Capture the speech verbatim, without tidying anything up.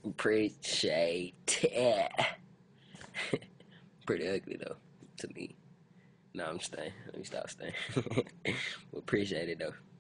Appreciate it. Pretty ugly though, to me. No, I'm staying. Let me stop staying. Appreciate it though.